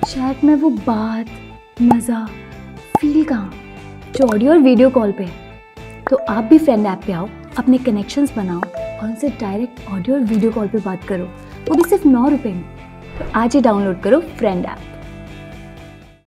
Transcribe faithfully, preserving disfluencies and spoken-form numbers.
Chat में वो बात, मज़ा, फील कहाँ जो ऑडियो और वीडियो कॉल पे है। तो आप भी फ्रेंड ऐप पे आओ, अपने कनेक्शंस बनाओ और उनसे डायरेक्ट ऑडियो और वीडियो कॉल पे बात करो, वो भी सिर्फ नौ रुपए में। तो आज ही डाउनलोड करो फ्रेंड ऐप।